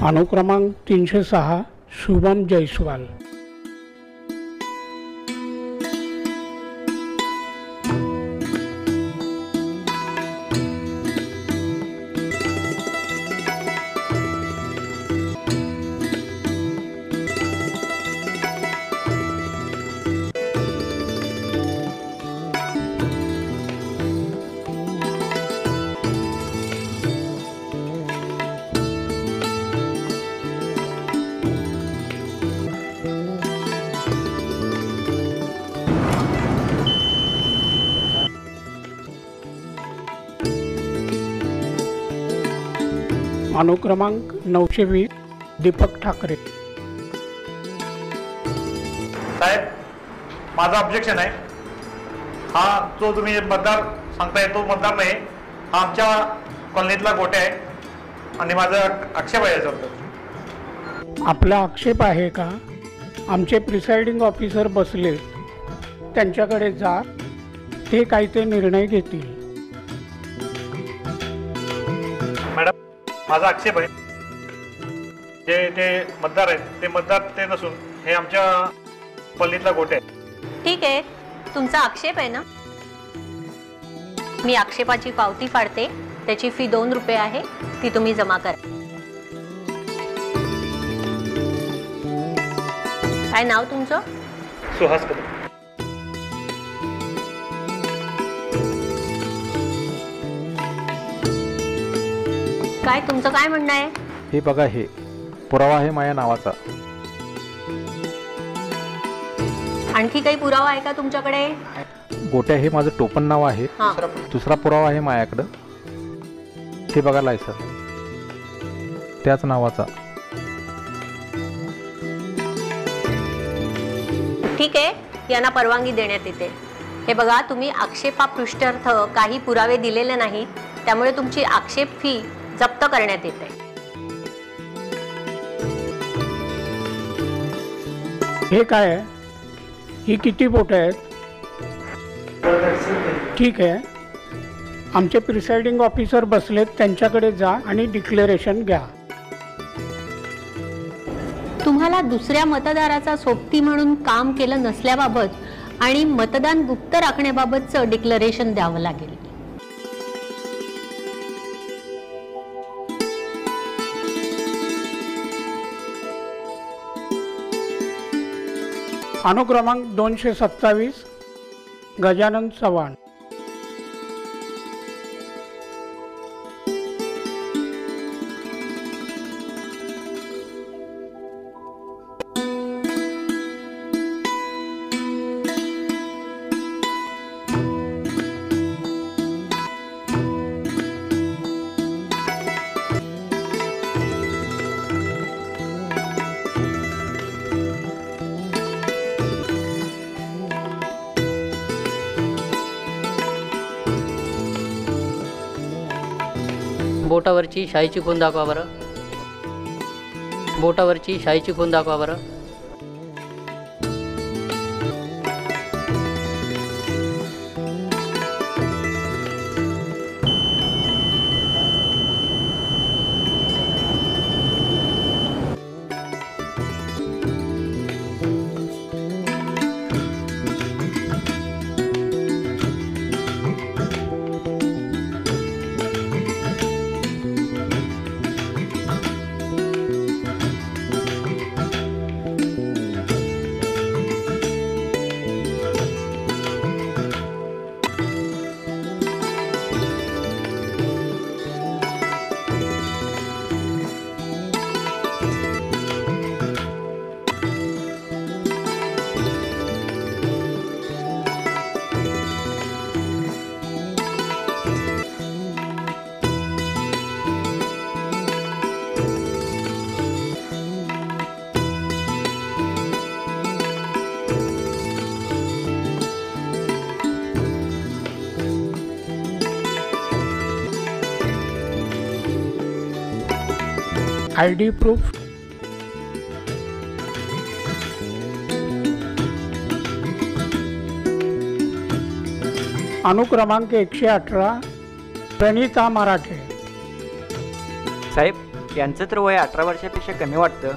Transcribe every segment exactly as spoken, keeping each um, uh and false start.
अनुक्रमांक तीनशे सहा शुभम जयस्वाल। अनुक्रमांक नऊशे वीस दीपक ठाकरे। साहेब, माझा ऑब्जेक्शन आहे। हा जो तुम्ही मतदार सांगताय तो मतदार नाही, हा आमच्या कॉलनीतला गोटे आहे आणि माझा आक्षेप आहे याच्याबद्दल। आपला आक्षेप आहे का? आमचे प्रिसाइडिंग ऑफिसर बसले, त्यांच्याकडे जा, ते काय ते निर्णय घेतील। मॅडम, माझा आक्षेप आहे, जे ते मतदार आहेत ते मतदार ते नसून हे आमच्या कॉलनीतला गोटे आहे। ठीक आहे, तुमचा आक्षेप आहे ना, मी आक्षेपाची पावती फाडते, त्याची फी दोन रुपये आहे, ती तुम्ही जमा करा। काय नाव तुमचं? सुहास कदम। काय तुमचं काय म्हणणं आहे? हे बघा, हे पुरावा आहे माझ्या नावाचा। आणखी काही पुरावा आहे का तुमच्याकडे? गोट्या हे माझं टोपण नाव आहे। दुसरा पुरावा आहे माझ्याकडं, हे बघा लायसन त्याच नावाचा। ठीक आहे, यांना परवानगी देण्यात येते। हे बघा, तुम्ही आक्षेपापृष्ठार्थ काही पुरावे दिलेले नाहीत, त्यामुळे तुमची आक्षेप फी जप्त करण्यात येते। हे काय आहे? ही किती बोट आहेत? ठीक आहे, आमचे प्रिसाइडिंग ऑफिसर बसलेत, त्यांच्याकडे जा आणि डिक्लेरेशन घ्या। तुम्हाला दुसऱ्या मतदाराचा सोबती म्हणून काम केलं नसल्याबाबत आणि मतदान गुप्त राखण्याबाबतचं डिक्लेरेशन द्यावं लागेल। अनुक्रमांक दोनशे सत्तावीस गजानन चव्हाण। बोटावरची शाईची खून दाखवा बरं। बोटावरची शाईची खून दाखवा बरं। आय डी प्रूफ, अनुक्रमांक एकशे अठरा प्रणिता मराठे। साहेब, यांचं तर वय अठरा वर्षापेक्षा कमी वाटतं.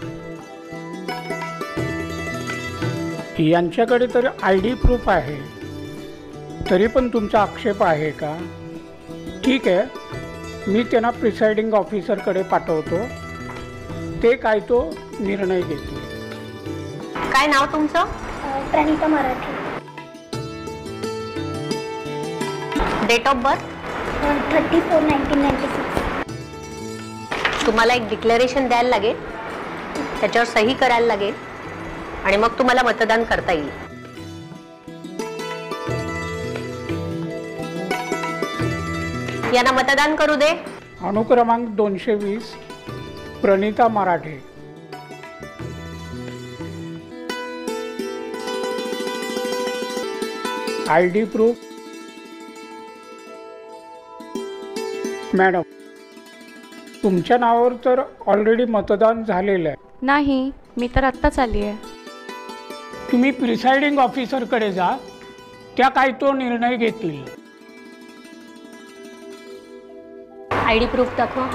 यांच्याकडे तर आय डी प्रूफ आहे, तरी पण तुमचा आक्षेप आहे का? ठीक आहे, मी त्यांना प्रिसाइडिंग ऑफिसरकडे पाठवतो, ते काय तो निर्णय घेतील. काय नाव तुमचं? Pranita Marathe. Date of birth? Thirty four nineteen ninety six. तुम्हाला एक डिक्लेरेशन द्यायला लागेल, त्याच्यावर सही करायला लागेल आणि मग तुम्हाला मतदान करता येईल. यांना मतदान करू दे. अनुक्रमांक दोनशे वीस Pranita Marathe. I D proof? Madam, तुमच्या नावावर तर ऑलरेडी मतदान झालेलं आहे. नाही, मी तर आत्ताच आली आहे. तुम्ही प्रिसाइडिंग ऑफिसरकडे जा, त्या काय तो निर्णय घेतील. आय डी प्रूफ दाखवा.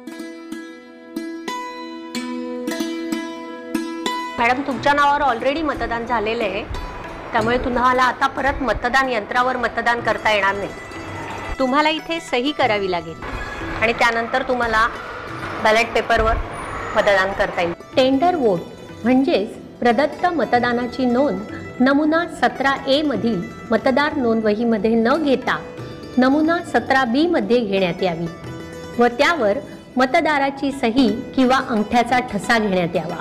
मॅडम, तुमच्या नावावर ऑलरेडी मतदान झालेलं आहे, त्यामुळे तुम्हाला आता परत मतदान यंत्रावर मतदान करता येणार नाही. तुम्हाला इथे सही करावी लागेल आणि त्यानंतर तुम्हाला बॅलेट पेपरवर मतदान करता येईल. टेंडर वोट म्हणजेच प्रदत्त मतदानाची नोंद नमुना सतरा ए मधील मतदार नोंदवहीमध्ये न घेता नमुना सतरा बी मध्ये घेण्यात यावी व त्यावर मतदाराची सही किंवा अंगठ्याचा ठसा घेण्यात यावा.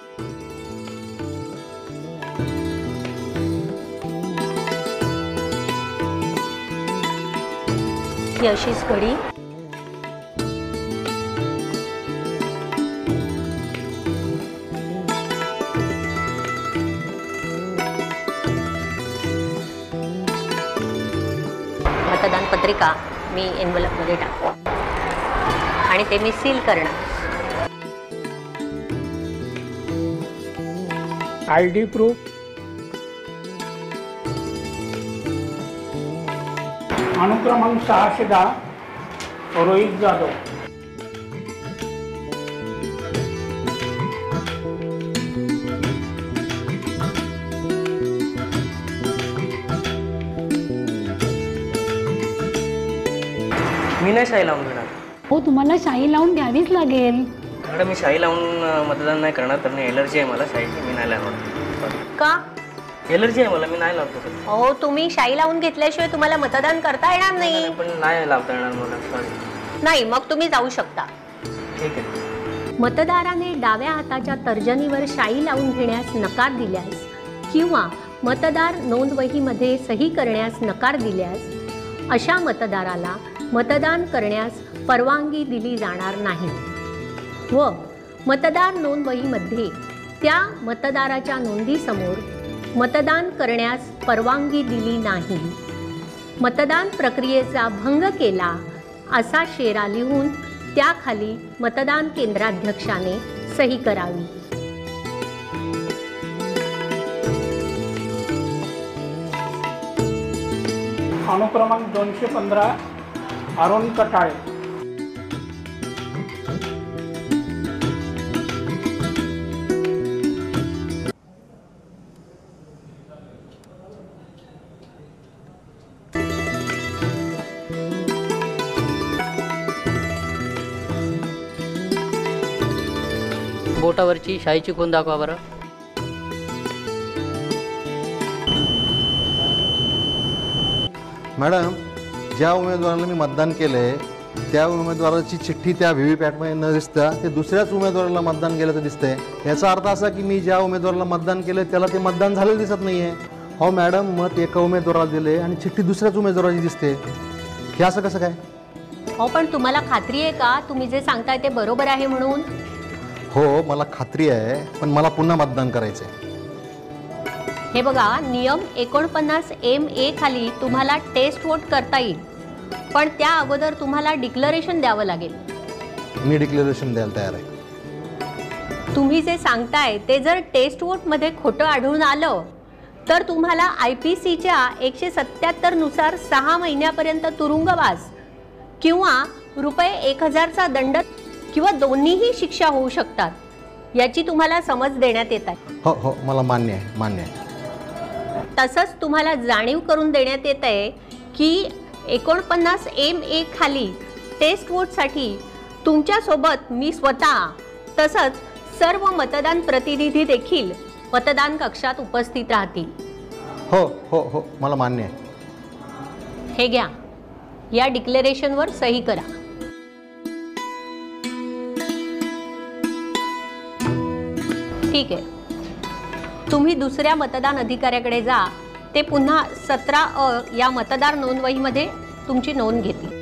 ही अशीच घडी मतदान पत्रिका मी एनव्हलपमध्ये टाकतो आणि ते मी सील करणार. I D proof? अनुक्रमांक सहाशे दहा रोहित जाधव. मी नाही शाई लावून घेणार. हो, तुम्हाला शाई लावून घ्यावीच लागेल. मॅडम, मी शाई लावून मतदान नाही करणार, तर एलर्जी आहे मला शाईची, मी नाही लावणार. का? एलर्जी आहे मला, मी नाही लावतो. हो, तुम्ही शाई लावून घेतल्याशिवाय तुम्हाला मतदान करता येणार नाही. पण नाही लावता येणार मला, सॉरी. नाही, मग तुम्ही जाऊ शकता. ठीक आहे. मतदाराने डाव्या हाताच्या तर्जनीवर शाई लावून घेण्यास नकार दिल्यास किंवा मतदार नोंदवहीमध्ये सही करण्यास नकार दिल्यास अशा मतदाराला मतदान करण्यास परवानगी दिली जाणार नाही व मतदार नोंदवहीमध्ये त्या मतदाराच्या नोंदीसमोर मतदान करण्यास परवानगी दिली नाही, मतदान प्रक्रियेचा भंग केला असा शेरा लिहून त्याखाली मतदान केंद्राध्यक्षाने सही करावी. अनुक्रमांक दोनशे पंधरा अरुण कटाळे. बोटावरची शाईची खूण दाखवा बरं. मॅडम, ज्या उमेदवाराला मी मतदान केलं आहे त्या उमेदवाराची चिठ्ठी त्या व्ही व्ही पॅटमध्ये न दिसता ते दुसऱ्याच उमेदवाराला मतदान केल्याचं दिसतंय. याचा अर्थ असा की मी ज्या उमेदवाराला मतदान केलं त्याला ते मतदान झालेलं दिसत नाही आहे. हो मॅडम, मत एका उमेदवाराला दिले आणि चिठ्ठी दुसऱ्याच उमेदवाराची दिसते, हे असं कसं काय? हो, पण तुम्हाला खात्री आहे का तुम्ही जे सांगताय ते बरोबर आहे म्हणून? हो, मला खात्री आहे, पण मला पुन्हा मतदान करायचं आहे. हे बघा, नियम एकोणपन्नास एम ए खाली तुम्हाला टेस्ट वोट करता येईल, पण त्या अगोदर तुम्हाला डिक्लेरेशन द्यावं लागेल. मी डिक्लेरेशन द्यायला तयार आहे. तुम्ही जे सांगताय ते जर टेस्ट वोटमध्ये खोटं आढळून आलं तर तुम्हाला आय पी सीच्या एकशे सत्याहत्तर नुसार सहा महिन्यापर्यंत तुरुंगवास किंवा रुपये एक हजारचा दंड किंवा दोन्हीही शिक्षा होऊ शकतात याची तुम्हाला समज देण्यात येत आहे. हो हो मला मान्य आहे मान्य आहे. तसंच तुम्हाला जाणीव करून देण्यात येत आहे की एकोणपन्नास एम ए खाली टेस्ट वोटसाठी तुमच्यासोबत मी स्वतः तसंच सर्व मतदान प्रतिनिधी देखील मतदान कक्षात उपस्थित राहतील. हो हो हो मला मान्य आहे. हे घ्या, या डिक्लेरेशनवर सही करा. ठीक आहे, तुम्ही दुसऱ्या मतदान अधिकाऱ्याकडे जा. ते पुन्हा सतरा अ या मतदार नोंदवहीमध्ये तुमची नोंद घेतील.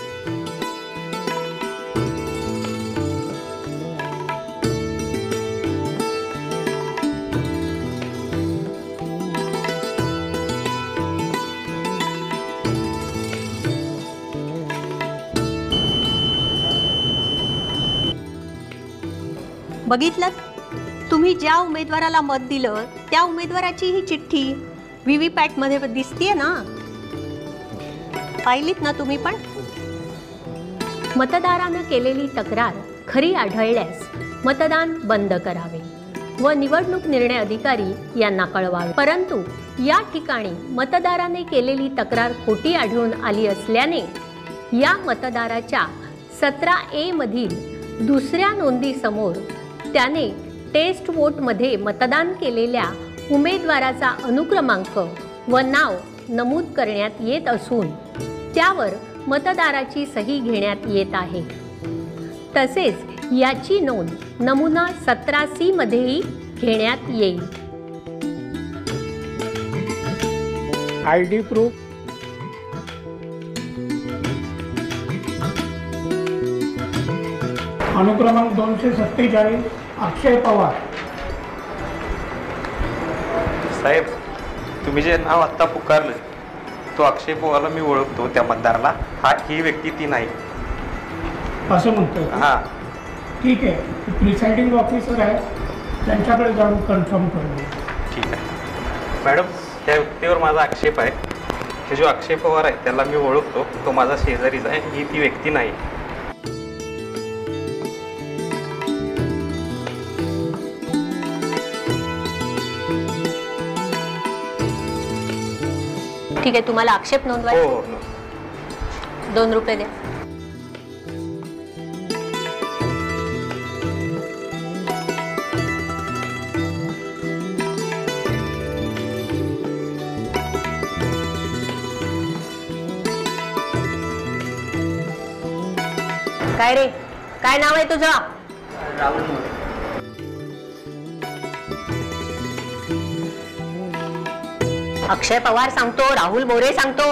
बघितलं, तुम्ही ज्या उमेदवाराला मत दिलं त्या उमेदवाराची ही चिठ्ठी व्ही व्ही पॅट मध्ये दिसतीये ना. पाहिलीत ना तुम्ही पण. मतदारानं केलेली तक्रार खरी आढळल्यास मतदान बंद करावे व निवडणूक निर्णय अधिकारी यांना कळवावे. परंतु या ठिकाणी मतदाराने केलेली तक्रार खोटी आढळून आली असल्याने या मतदाराच्या सतरा ए मधील दुसऱ्या नोंदीसमोर त्याने टेस्ट वोटमध्ये मतदान केलेल्या उमेदवाराचा अनुक्रमांक व नाव नमूद करण्यात येत असून त्यावर मतदाराची सही घेण्यात येत आहे. तसेच याची नोंद नमुना सतरा सी मध्येही घेण्यात येईल. आय डी प्रूफ, अनुक्रमांक दोनशे सत्तेचाळीस अक्षय पवार. साहेब, तुम्ही जे नाव आत्ता पुकारलं तो अक्षय पवारला मी ओळखतो. त्या मतदाराला हा ही व्यक्ती ती नाही असं म्हणतोय. हां ठीक आहे, प्रिसाइडिंग ऑफिसर आहे, त्यांच्याकडे जाऊन कन्फर्म करू. ठीक आहे मॅडम, त्या व्यक्तीवर माझा आक्षेप आहे. हे जो अक्षय पवार आहे त्याला मी ओळखतो, तो माझा शेजारीच आहे, ही ती व्यक्ती नाही. ठीक आहे, तुम्हाला आक्षेप नोंदवायचा. हो, दोन रुपये द्या. काय रे, काय नाव आहे तुझं? राहुल मोरे. अक्षय पवार सांगतो, राहुल मोरे सांगतो.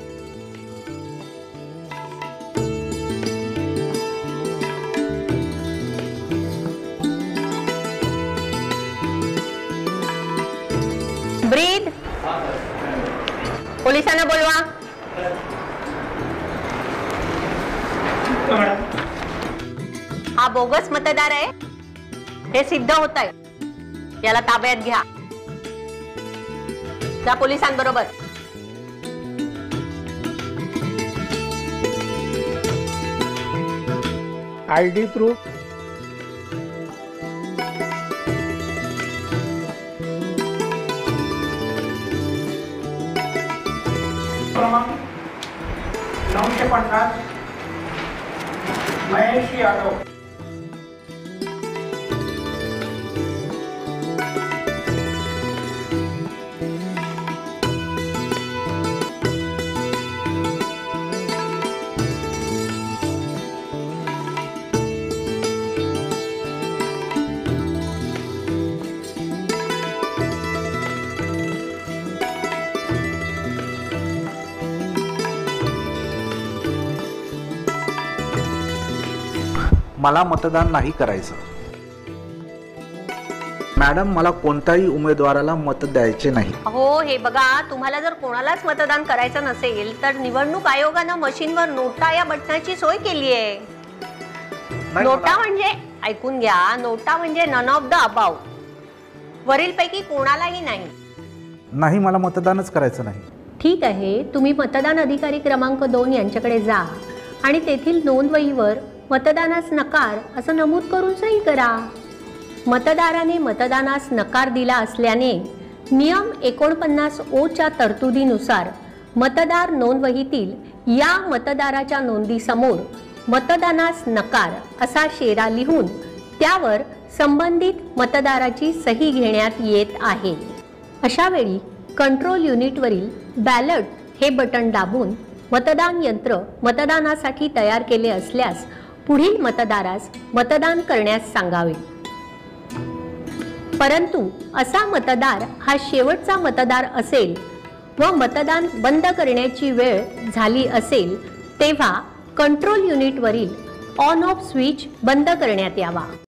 ब्रीद, पोलिसांना बोलवा. हा बोगस मतदार आहे हे सिद्ध होत आहे. याला ताब्यात घ्या. त्या पोलिसांबरोबर. आय डी प्रूफ, क्रमांक नऊशे पन्नास महेश यादव. मला मतदान नाही करायचं. मॅडम, मला कोणत्याही उमेदवाराला मत द्यायचे नाही. हो, हे बघा, तुम्हाला जर कोणालाच मतदान करायचं नसेल तर निवडणूक आयोगानं मशीनवर नोटा या बटनाची सोय केली आहे. नोटा म्हणजे, ऐकून घ्या, नोटा म्हणजे नन ऑफ द अबाव, वरील पैकी कोणालाही नाही. नाही, मला मतदानच करायचं नाही. ठीक आहे, तुम्ही मतदान अधिकारी क्रमांक दोन यांच्याकडे जा आणि तेथील नोंदवहीवर मतदानास नकार असं नमूद करून सही करा. मतदाराने मतदानास नकार दिला असल्याने नियम एकोणपन्नास ओ च्या तरतुदीनुसार मतदार नोंदवहीतील या मतदाराच्या नोंदीसमोर मतदानास नकार असा शेरा लिहून त्यावर संबंधित मतदाराची सही घेण्यात येत आहे. अशा वेळी कंट्रोल युनिटवरील बॅलट हे बटन दाबून मतदान यंत्र मतदानासाठी तयार केले असल्यास पुढील मतदारास मतदान करण्यास सांगावे. परंतु असा मतदार हा शेवटचा मतदार असेल व मतदान बंद करण्याची वेळ झाली असेल तेव्हा कंट्रोल युनिटवरील ऑन ऑफ स्विच बंद करण्यात यावा.